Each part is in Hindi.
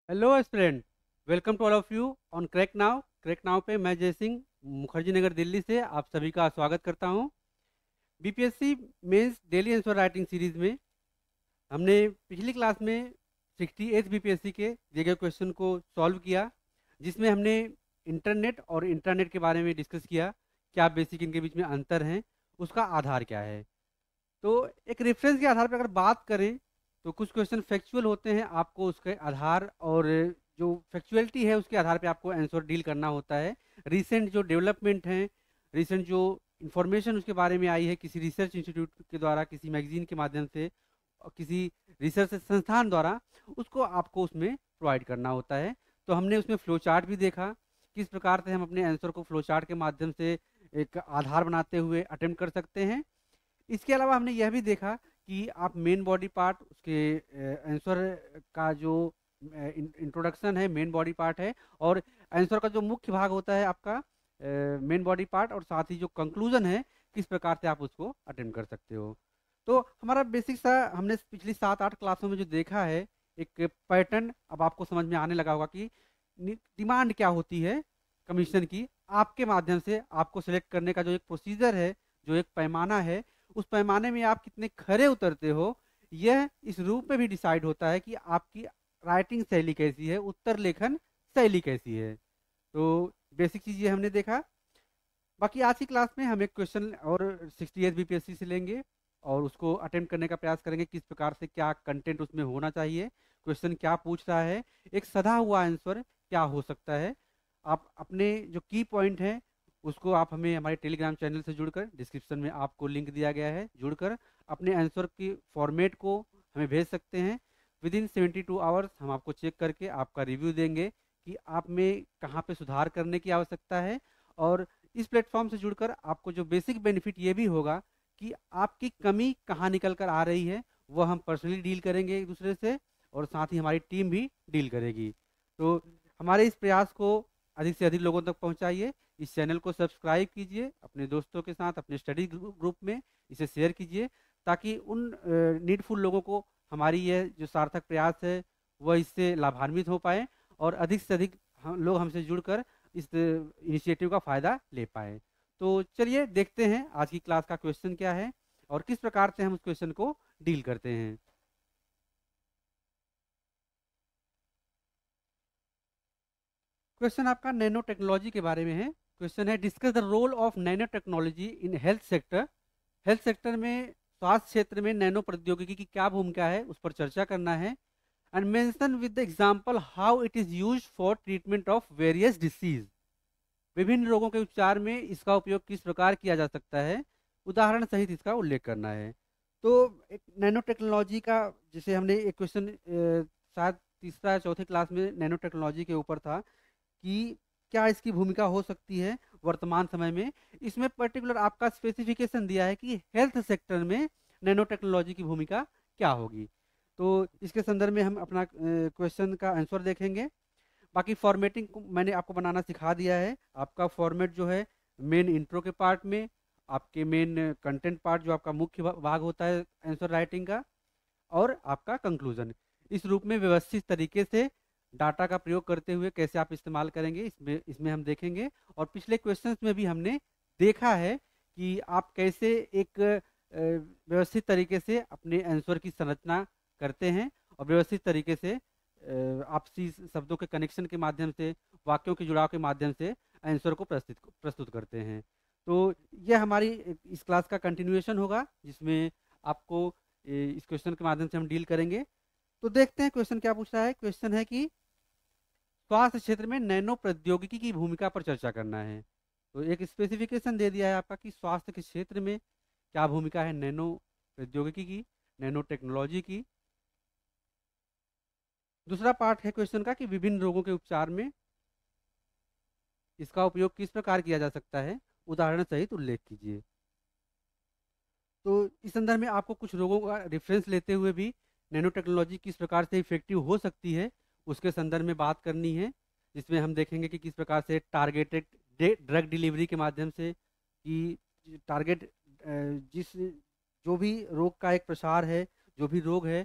Hello student, welcome to all of you on crack now पे मैं जय सिंह मुखर्जी नगर दिल्ली से आप सभी का स्वागत करता हूं। BPSC mains daily answer writing series में हमने पिछली क्लास में 68 बीपीएससी के दिए गए क्वेश्चन को सॉल्व किया, जिसमें हमने इंटरनेट और इंटरनेट के बारे में डिस्कस किया। क्या बेसिक इनके बीच में अंतर हैं, उसका आधार क्या है। तो एक रेफरेंस के आधार पर अगर बात करें तो कुछ क्वेश्चन फैक्चुअल होते हैं, आपको उसके आधार और जो फैक्चुअलिटी है उसके आधार पे आपको आंसर डील करना होता है। रिसेंट जो डेवलपमेंट हैं, रिसेंट जो इंफॉर्मेशन उसके बारे में आई है किसी रिसर्च इंस्टीट्यूट के द्वारा, किसी मैगजीन के माध्यम से और किसी रिसर्च संस्थान द्वारा, उसको आपको उसमें प्रोवाइड करना होता है। तो हमने उसमें फ्लो चार्ट भी देखा, किस प्रकार से हम अपने आंसर को फ्लो चार्ट के माध्यम से एक आधार बनाते हुए अटेम्प्ट कर सकते हैं। इसके अलावा हमने यह भी देखा कि आप मेन बॉडी पार्ट, उसके आंसर का जो इंट्रोडक्शन है मेन बॉडी पार्ट है, और आंसर का जो मुख्य भाग होता है आपका मेन बॉडी पार्ट, और साथ ही जो कंक्लूजन है किस प्रकार से आप उसको अटेम्प्ट कर सकते हो। तो हमारा बेसिक सा हमने पिछली 7-8 क्लासों में जो देखा है, एक पैटर्न अब आपको समझ में आने लगा होगा कि डिमांड क्या होती है कमीशन की। आपके माध्यम से आपको सिलेक्ट करने का जो एक प्रोसीजर है, जो एक पैमाना है, उस पैमाने में आप कितने खरे उतरते हो, यह इस रूप में भी डिसाइड होता है कि आपकी राइटिंग शैली कैसी है, उत्तर लेखन शैली कैसी है। तो बेसिक चीज़ ये हमने देखा। बाकी आज की क्लास में हम एक क्वेश्चन और 68 बीपीएससी से लेंगे और उसको अटेम्प्ट करने का प्रयास करेंगे, किस प्रकार से क्या कंटेंट उसमें होना चाहिए, क्वेश्चन क्या पूछ रहा है, एक सधा हुआ आंसर क्या हो सकता है। आप अपने जो की पॉइंट हैं उसको आप हमें हमारे टेलीग्राम चैनल से जुड़कर, डिस्क्रिप्शन में आपको लिंक दिया गया है, जुड़कर अपने आंसर की फॉर्मेट को हमें भेज सकते हैं। विद इन 72 आवर्स हम आपको चेक करके आपका रिव्यू देंगे कि आप में कहाँ पे सुधार करने की आवश्यकता है। और इस प्लेटफॉर्म से जुड़कर आपको जो बेसिक बेनिफिट ये भी होगा कि आपकी कमी कहाँ निकल कर आ रही है वह हम पर्सनली डील करेंगे एक दूसरे से, और साथ ही हमारी टीम भी डील करेगी। तो हमारे इस प्रयास को अधिक से अधिक लोगों तक पहुंचाइए। इस चैनल को सब्सक्राइब कीजिए, अपने दोस्तों के साथ अपने स्टडी ग्रुप में इसे शेयर कीजिए, ताकि उन नीडफुल लोगों को हमारी यह जो सार्थक प्रयास है वह इससे लाभान्वित हो पाए, और अधिक से अधिक हम लोग हमसे जुड़कर इस इनिशिएटिव का फ़ायदा ले पाए। तो चलिए देखते हैं आज की क्लास का क्वेश्चन क्या है और किस प्रकार से हम उस क्वेश्चन को डील करते हैं। क्वेश्चन आपका नैनो टेक्नोलॉजी के बारे में है। क्वेश्चन है, discuss the role of nano technology in health sector. Health sector में, स्वास्थ्य क्षेत्र में नैनो प्रौद्योगिकी की क्या भूमिका है, उस पर चर्चा करना है। And mention with the example how it is used for treatment of various disease. विभिन्न रोगों के उपचार में इसका उपयोग किस प्रकार किया जा सकता है, उदाहरण सहित इसका उल्लेख करना है। तो एक नैनो टेक्नोलॉजी का, जैसे हमने एक क्वेश्चन शायद तीसरा या चौथे क्लास में नैनो टेक्नोलॉजी के ऊपर था कि क्या इसकी भूमिका हो सकती है वर्तमान समय में। इसमें पर्टिकुलर आपका स्पेसिफिकेशन दिया है कि हेल्थ सेक्टर में नैनो टेक्नोलॉजी की भूमिका क्या होगी। तो इसके संदर्भ में हम अपना क्वेश्चन का आंसर देखेंगे। बाकी फॉर्मेटिंग मैंने आपको बनाना सिखा दिया है। आपका फॉर्मेट जो है, मेन इंट्रो के पार्ट में आपके मेन कंटेंट पार्ट जो आपका मुख्य भाग होता है आंसर राइटिंग का, और आपका कंक्लूजन। इस रूप में व्यवस्थित तरीके से डाटा का प्रयोग करते हुए कैसे आप इस्तेमाल करेंगे, इसमें इसमें हम देखेंगे। और पिछले क्वेश्चंस में भी हमने देखा है कि आप कैसे एक व्यवस्थित तरीके से अपने आंसर की संरचना करते हैं, और व्यवस्थित तरीके से आपसी शब्दों के कनेक्शन के माध्यम से, वाक्यों के जुड़ाव के माध्यम से आंसर को प्रस्तुत करते हैं। तो यह हमारी इस क्लास का कंटिन्यूएशन होगा, जिसमें आपको इस क्वेश्चन के माध्यम से हम डील करेंगे। तो देखते हैं क्वेश्चन क्या पूछ रहा है। क्वेश्चन है कि स्वास्थ्य क्षेत्र में नैनो प्रौद्योगिकी की भूमिका पर चर्चा करना है। तो एक स्पेसिफिकेशन दे दिया है आपका कि स्वास्थ्य के क्षेत्र में क्या भूमिका है नैनो प्रौद्योगिकी की, नैनो टेक्नोलॉजी की। दूसरा पार्ट है क्वेश्चन का कि विभिन्न रोगों के उपचार में इसका उपयोग किस प्रकार किया जा सकता है, उदाहरण सहित उल्लेख कीजिए। तो इस संदर्भ में आपको कुछ रोगों का रेफरेंस लेते हुए भी नैनो टेक्नोलॉजी किस प्रकार से इफेक्टिव हो सकती है उसके संदर्भ में बात करनी है, जिसमें हम देखेंगे कि किस प्रकार से टारगेटेड ड्रग डिलीवरी के माध्यम से, कि टारगेट जिस जो भी रोग का एक प्रसार है, जो भी रोग है,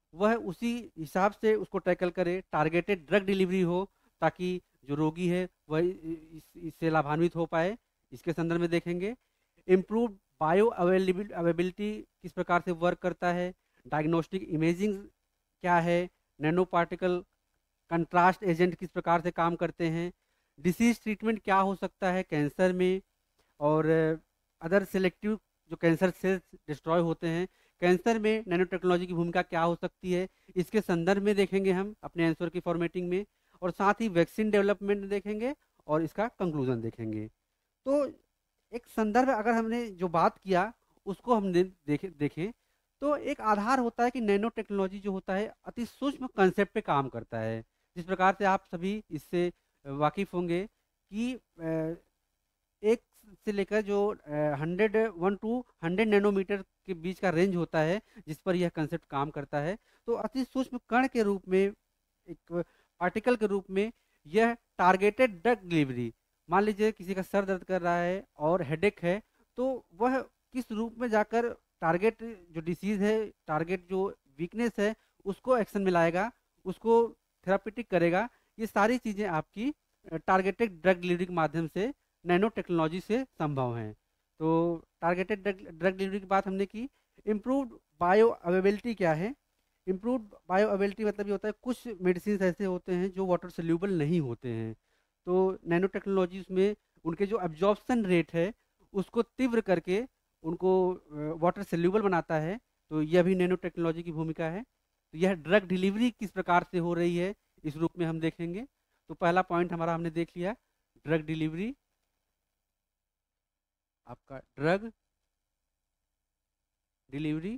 वह उसी हिसाब से उसको टैकल करे, टारगेटेड ड्रग डिलीवरी हो, ताकि जो रोगी है वह इससे लाभान्वित हो पाए। इसके संदर्भ में देखेंगे इम्प्रूव बायो अवेलेबिलिटी किस प्रकार से वर्क करता है, डायग्नोस्टिक इमेजिंग क्या है, नैनो पार्टिकल कंट्रास्ट एजेंट किस प्रकार से काम करते हैं, डिसीज ट्रीटमेंट क्या हो सकता है कैंसर में, और अदर सिलेक्टिव जो कैंसर सेल्स डिस्ट्रॉय होते हैं, कैंसर में नैनो टेक्नोलॉजी की भूमिका क्या हो सकती है, इसके संदर्भ में देखेंगे हम अपने आंसर की फॉर्मेटिंग में। और साथ ही वैक्सीन डेवलपमेंट देखेंगे और इसका कंक्लूजन देखेंगे। तो एक संदर्भ अगर हमने जो बात किया उसको हमने देखें तो एक आधार होता है कि नैनो टेक्नोलॉजी जो होता है अति सूक्ष्म कंसेप्ट पे काम करता है। जिस प्रकार से आप सभी इससे वाकिफ होंगे कि एक से लेकर जो 1 to 100 नैनोमीटर के बीच का रेंज होता है जिस पर यह कंसेप्ट काम करता है। तो अति सूक्ष्म कण के रूप में, एक पार्टिकल के रूप में यह टारगेटेड ड्रग डिलीवरी, मान लीजिए किसी का सर दर्द कर रहा है और हेडेक है, तो वह किस रूप में जाकर टारगेट जो डिसीज है, टारगेट जो वीकनेस है उसको एक्शन में लाएगा, उसको थेरापेटिक करेगा। ये सारी चीज़ें आपकी टारगेटेड ड्रग डिलीवरी के माध्यम से नैनो टेक्नोलॉजी से संभव हैं। तो टारगेटेड ड्रग डिलीवरी की बात हमने की। इम्प्रूव्ड बायो अवेलेबिलिटी क्या है? इम्प्रूव्ड बायो अवेलेबिलिटी मतलब ये होता है कुछ मेडिसिन ऐसे होते हैं जो वाटर सोल्यूबल नहीं होते हैं, तो नैनो टेक्नोलॉजी उसमें उनके जो एब्जॉर्प्शन रेट है उसको तीव्र करके उनको वाटर सोल्यूबल बनाता है। तो यह भी नैनो टेक्नोलॉजी की भूमिका है। तो यह ड्रग डिलीवरी किस प्रकार से हो रही है इस रूप में हम देखेंगे। तो पहला पॉइंट हमारा हमने देख लिया, ड्रग डिलीवरी, आपका ड्रग डिलीवरी।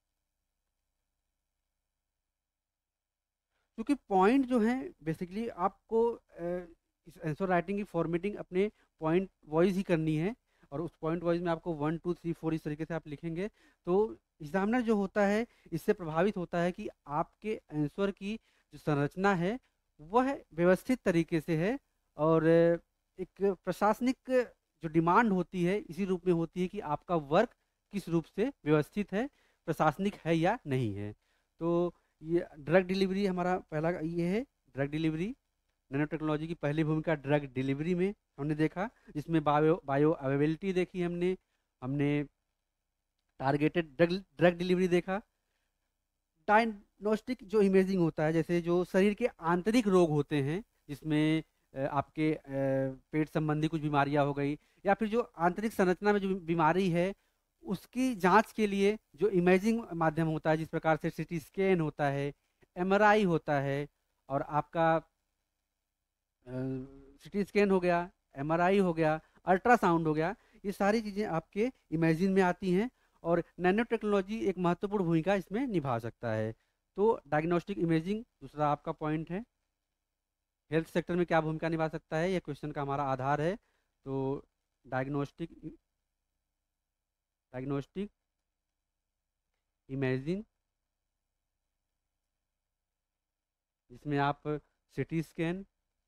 क्योंकि पॉइंट जो है बेसिकली आपको इस आंसर राइटिंग की फॉर्मेटिंग अपने पॉइंट वाइज ही करनी है, और उस पॉइंट वाइज में आपको 1 2 3 4 इस तरीके से आप लिखेंगे। तो एग्जामिनर जो होता है इससे प्रभावित होता है कि आपके आंसर की जो संरचना है वह व्यवस्थित तरीके से है, और एक प्रशासनिक जो डिमांड होती है इसी रूप में होती है कि आपका वर्क किस रूप से व्यवस्थित है, प्रशासनिक है या नहीं है। तो ये ड्रग डिलीवरी हमारा पहला ये है, ड्रग डिलीवरी। नैनो टेक्नोलॉजी की पहली भूमिका ड्रग डिलीवरी में हमने देखा, जिसमें बायो बायो अवेलेबिलिटी देखी हमने हमने टारगेटेड ड्रग ड्रग डिलीवरी देखा। डायग्नोस्टिक जो इमेजिंग होता है, जैसे जो शरीर के आंतरिक रोग होते हैं जिसमें आपके पेट संबंधी कुछ बीमारियां हो गई, या फिर जो आंतरिक संरचना में जो बीमारी है उसकी जांच के लिए जो इमेजिंग माध्यम होता है, जिस प्रकार से सीटी स्कैन होता है, एमआरआई होता है, और आपका सीटी स्कैन हो गया, एमआरआई हो गया, अल्ट्रासाउंड हो गया, ये सारी चीज़ें आपके इमेजिन में आती हैं, और नैनो टेक्नोलॉजी एक महत्वपूर्ण भूमिका इसमें निभा सकता है। तो डायग्नोस्टिक इमेजिंग दूसरा आपका पॉइंट है। हेल्थ सेक्टर में क्या भूमिका निभा सकता है, ये क्वेश्चन का हमारा आधार है। तो डायग्नोस्टिक डायग्नोस्टिक इमेजिंग, जिसमें आप सीटी स्कैन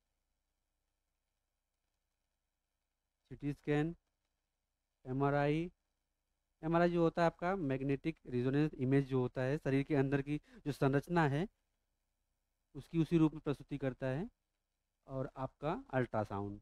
एमआरआई, एमआरआई जो होता है आपका मैग्नेटिक रिजोनेंस इमेज जो होता है शरीर के अंदर की जो संरचना है उसकी उसी रूप में प्रस्तुति करता है, और आपका अल्ट्रासाउंड,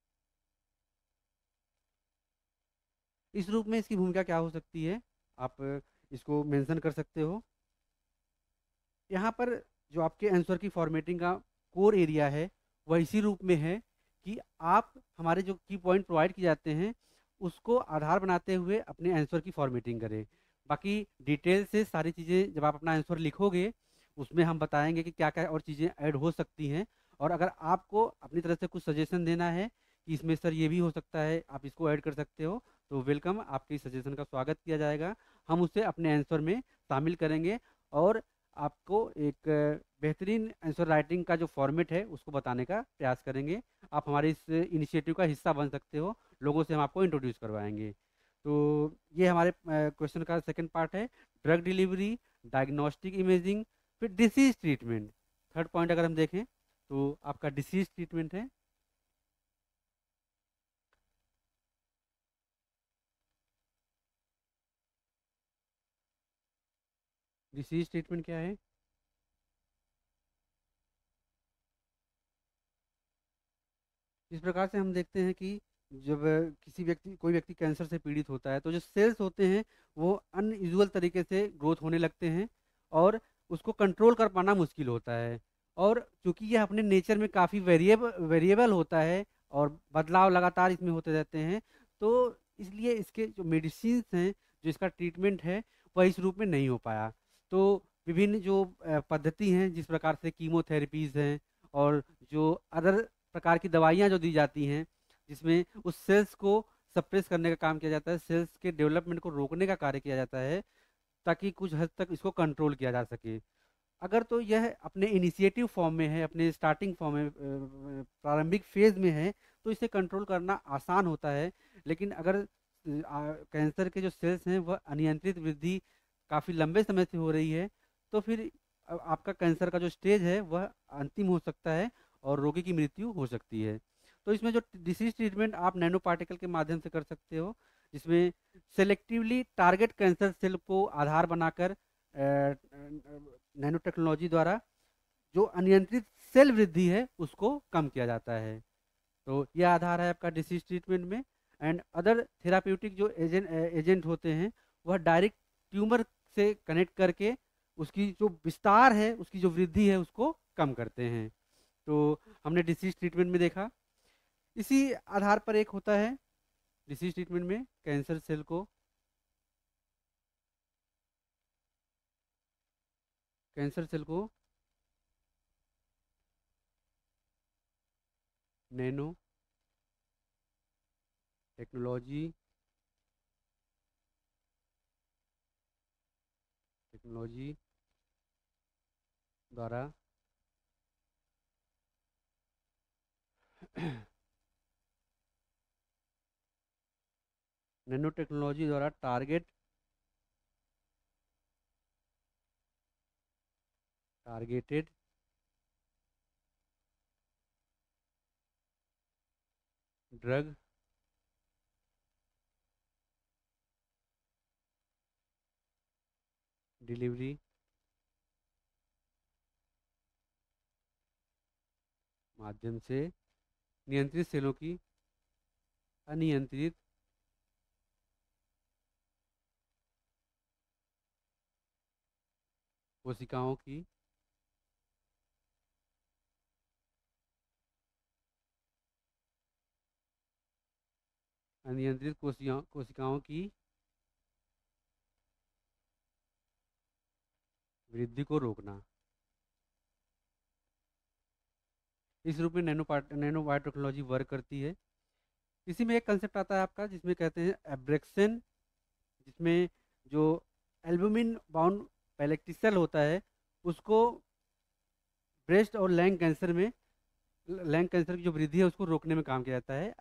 इस रूप में इसकी भूमिका क्या हो सकती है आप इसको मेंशन कर सकते हो। यहाँ पर जो आपके आंसर की फॉर्मेटिंग का कोर एरिया है वह इसी रूप में है कि आप हमारे जो की पॉइंट प्रोवाइड किए जाते हैं उसको आधार बनाते हुए अपने आंसर की फॉर्मेटिंग करें। बाकी डिटेल से सारी चीज़ें जब आप अपना आंसर लिखोगे उसमें हम बताएंगे कि क्या क्या और चीज़ें ऐड हो सकती हैं, और अगर आपको अपनी तरफ से कुछ सजेशन देना है कि इसमें सर ये भी हो सकता है, आप इसको ऐड कर सकते हो, तो वेलकम, आपके सजेशन का स्वागत किया जाएगा। हम उसे अपने आंसर में शामिल करेंगे, और आपको एक बेहतरीन आंसर राइटिंग का जो फॉर्मेट है उसको बताने का प्रयास करेंगे। आप हमारे इस इनिशिएटिव का हिस्सा बन सकते हो, लोगों से हम आपको इंट्रोड्यूस करवाएंगे। तो ये हमारे क्वेश्चन का सेकंड पार्ट है, ड्रग डिलीवरी, डायग्नोस्टिक इमेजिंग, फिर डिसीज ट्रीटमेंट। थर्ड पॉइंट अगर हम देखें तो आपका डिसीज ट्रीटमेंट है। डिसीज ट्रीटमेंट क्या है? इस प्रकार से हम देखते हैं कि जब कोई व्यक्ति कैंसर से पीड़ित होता है तो जो सेल्स होते हैं वो अनयूजुअल तरीके से ग्रोथ होने लगते हैं और उसको कंट्रोल कर पाना मुश्किल होता है। और चूंकि यह अपने नेचर में काफ़ी वेरिएबल होता है और बदलाव लगातार इसमें होते रहते हैं, तो इसलिए इसके जो मेडिसिन हैं, जो इसका ट्रीटमेंट है, वह इस रूप में नहीं हो पाया। तो विभिन्न जो पद्धति हैं, जिस प्रकार से कीमोथेरेपीज हैं और जो अदर प्रकार की दवाइयाँ जो दी जाती हैं, जिसमें उस सेल्स को सप्रेस करने का काम किया जाता है, सेल्स के डेवलपमेंट को रोकने का कार्य किया जाता है, ताकि कुछ हद तक इसको कंट्रोल किया जा सके। अगर तो यह अपने इनिशिएटिव फॉर्म में है, अपने स्टार्टिंग फॉर्म में, प्रारंभिक फेज में है, तो इसे कंट्रोल करना आसान होता है। लेकिन अगर कैंसर के जो सेल्स हैं वह अनियंत्रित वृद्धि काफ़ी लंबे समय से हो रही है, तो फिर आपका कैंसर का जो स्टेज है वह अंतिम हो सकता है और रोगी की मृत्यु हो सकती है। तो इसमें जो डिसीज ट्रीटमेंट आप नैनो पार्टिकल के माध्यम से कर सकते हो, जिसमें सेलेक्टिवली टारगेट कैंसर सेल को आधार बनाकर नैनो टेक्नोलॉजी द्वारा जो अनियंत्रित सेल वृद्धि है उसको कम किया जाता है। तो यह आधार है आपका डिसीज ट्रीटमेंट में। एंड अदर थेराप्यूटिक जो एजेंट होते हैं, वह डायरेक्ट ट्यूमर से कनेक्ट करके उसकी जो विस्तार है, उसकी जो वृद्धि है, उसको कम करते हैं। तो हमने डिसीज ट्रीटमेंट में देखा। इसी आधार पर एक होता है डिसीज ट्रीटमेंट में कैंसर सेल को नैनो टेक्नोलॉजी टेक्नोलॉजी द्वारा नैनो टेक्नोलॉजी द्वारा टारगेटेड ड्रग डिलीवरी माध्यम से नियंत्रित सेलों की अनियंत्रित कोशिकाओं की अनियंत्रित कोशिकाओं की वृद्धि को रोकना। इस रूप में नैनो बायोटेक्नोलॉजी वर्क करती है। इसी में एक कंसेप्ट आता है आपका जिसमें कहते हैं एब्रेक्शन, जिसमें जो एल्बुमिन बाउंड पेलेक्टिसल होता है उसको ब्रेस्ट और लैंग कैंसर की जो वृद्धि है उसको रोकने में काम किया जाता है।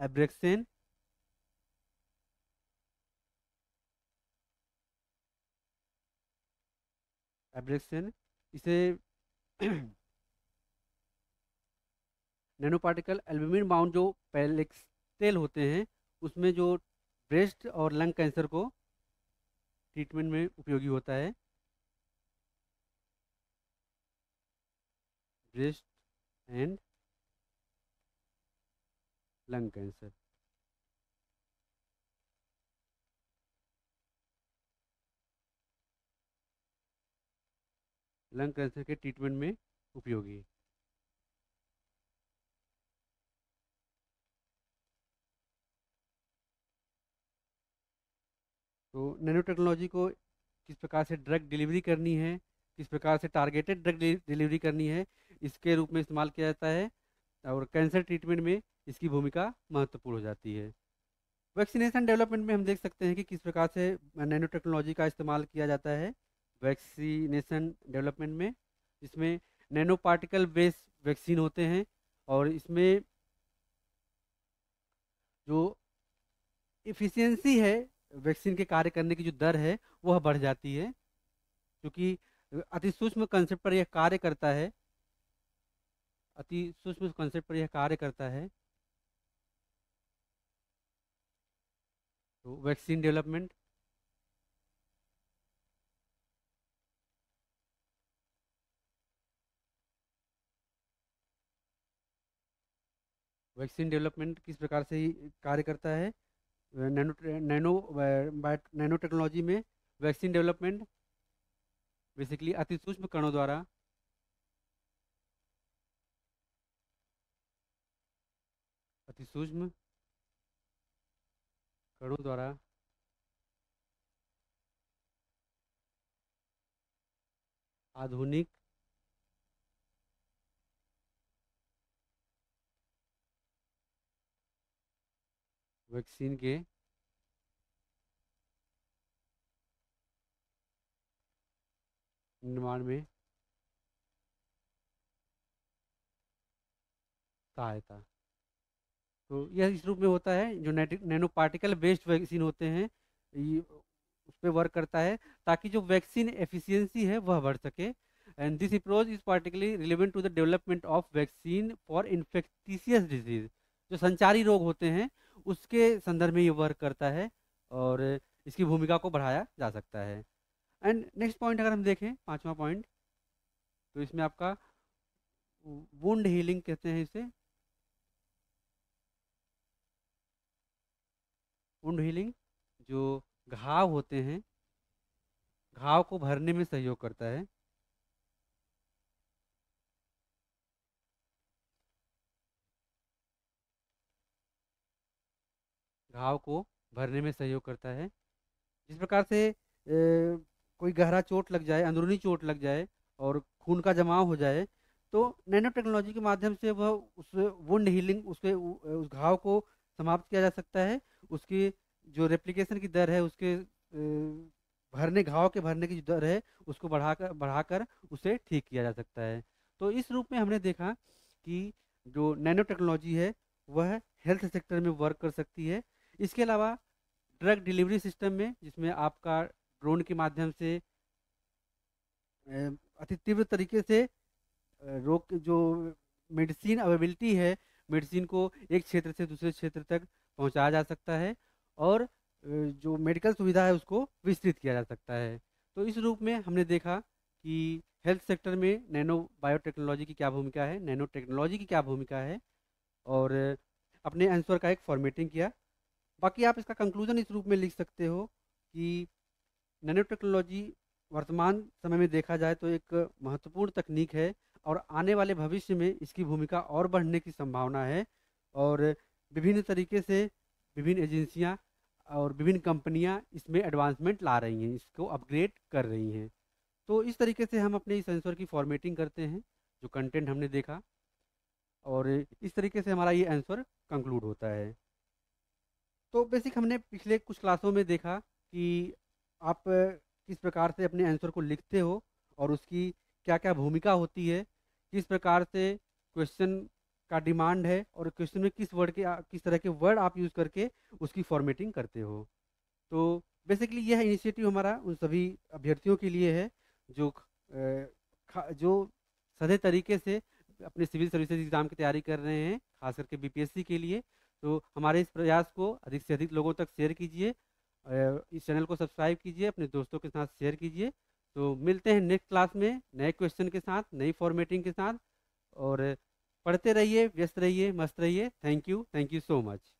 एब्रेक्शन इसे नैनो पार्टिकल एल्बुमिन बाउंड जो पेलेक्सेल होते हैं उसमें जो ब्रेस्ट और लंग कैंसर को ट्रीटमेंट में उपयोगी होता है। Breast and lung cancer, lung cancer के ट्रीटमेंट में उपयोगी। तो नैनो टेक्नोलॉजी को किस प्रकार से ड्रग डिलीवरी करनी है, किस प्रकार से टारगेटेड ड्रग डिलीवरी करनी है, इसके रूप में इस्तेमाल किया जाता है और कैंसर ट्रीटमेंट में इसकी भूमिका महत्वपूर्ण हो जाती है। वैक्सीनेशन डेवलपमेंट में हम देख सकते हैं कि किस प्रकार से नैनो टेक्नोलॉजी का इस्तेमाल किया जाता है वैक्सीनेशन डेवलपमेंट में, जिसमें नैनो पार्टिकल बेस्ड वैक्सीन होते हैं और इसमें जो इफ़िशियंसी है, वैक्सीन के कार्य करने की जो दर है वह बढ़ जाती है, क्योंकि अति सूक्ष्म कंसेप्ट पर यह कार्य करता है, अति सूक्ष्म कंसेप्ट पर यह कार्य करता है। तो वैक्सीन डेवलपमेंट, वैक्सीन डेवलपमेंट किस प्रकार से कार्य करता है। नैनो नैनो नैनो टेक्नोलॉजी में वैक्सीन डेवलपमेंट बेसिकली अति सूक्ष्म कणों द्वारा अति सूक्ष्म कणों द्वारा आधुनिक वैक्सीन के निर्माण में सहायता। तो यह इस रूप में होता है, जो नैनो पार्टिकल बेस्ड वैक्सीन होते हैं उस पर वर्क करता है, ताकि जो वैक्सीन एफिशिएंसी है वह बढ़ सके। And this approach is particularly relevant to the development of vaccine for infectious disease, जो संचारी रोग होते हैं उसके संदर्भ में ये वर्क करता है और इसकी भूमिका को बढ़ाया जा सकता है। एंड नेक्स्ट पॉइंट अगर हम देखें, पांचवा पॉइंट, तो इसमें आपका वुंड हीलिंग कहते हैं इसे। वुंड हीलिंग जो घाव होते हैं, घाव को भरने में सहयोग करता है। घाव को भरने में सहयोग करता है। जिस प्रकार से कोई गहरा चोट लग जाए, अंदरूनी चोट लग जाए और खून का जमाव हो जाए, तो नैनो टेक्नोलॉजी के माध्यम से वह उस वुंड हीलिंग, उस घाव को समाप्त किया जा सकता है। उसकी जो रेप्लिकेशन की दर है, उसके भरने, घाव के भरने की जो दर है, उसको बढ़ाकर उसे ठीक किया जा सकता है। तो इस रूप में हमने देखा कि जो नैनो टेक्नोलॉजी है वह हेल्थ सेक्टर में वर्क कर सकती है। इसके अलावा ड्रग डिलीवरी सिस्टम में, जिसमें आपका ड्रोन के माध्यम से अति तीव्र तरीके से रोग जो मेडिसिन अवेलेबिलिटी है, मेडिसिन को एक क्षेत्र से दूसरे क्षेत्र तक पहुंचाया जा सकता है और जो मेडिकल सुविधा है उसको विस्तृत किया जा सकता है। तो इस रूप में हमने देखा कि हेल्थ सेक्टर में नैनो बायोटेक्नोलॉजी की क्या भूमिका है, नैनो टेक्नोलॉजी की क्या भूमिका है, और अपने आंसर का एक फॉर्मेटिंग किया। बाकी आप इसका कंक्लूजन इस रूप में लिख सकते हो कि नैनो टेक्नोलॉजी वर्तमान समय में देखा जाए तो एक महत्वपूर्ण तकनीक है और आने वाले भविष्य में इसकी भूमिका और बढ़ने की संभावना है। और विभिन्न तरीके से विभिन्न एजेंसियां और विभिन्न कंपनियां इसमें एडवांसमेंट ला रही हैं, इसको अपग्रेड कर रही हैं। तो इस तरीके से हम अपने इस आंसर की फॉर्मेटिंग करते हैं, जो कंटेंट हमने देखा, और इस तरीके से हमारा ये आंसर कंक्लूड होता है। तो बेसिक हमने पिछले कुछ क्लासों में देखा कि आप किस प्रकार से अपने आंसर को लिखते हो और उसकी क्या क्या भूमिका होती है, किस प्रकार से क्वेश्चन का डिमांड है और क्वेश्चन में किस तरह के वर्ड आप यूज़ करके उसकी फॉर्मेटिंग करते हो। तो बेसिकली यह इनिशिएटिव हमारा उन सभी अभ्यर्थियों के लिए है जो जो सधे तरीके से अपने सिविल सर्विसेज एग्ज़ाम की तैयारी कर रहे हैं, खास करके बीपीएससी के लिए। तो हमारे इस प्रयास को अधिक से अधिक लोगों तक शेयर कीजिए, इस चैनल को सब्सक्राइब कीजिए, अपने दोस्तों के साथ शेयर कीजिए। तो मिलते हैं नेक्स्ट क्लास में नए क्वेश्चन के साथ, नई फॉर्मेटिंग के साथ। और पढ़ते रहिए, व्यस्त रहिए, मस्त रहिए। Thank you so much.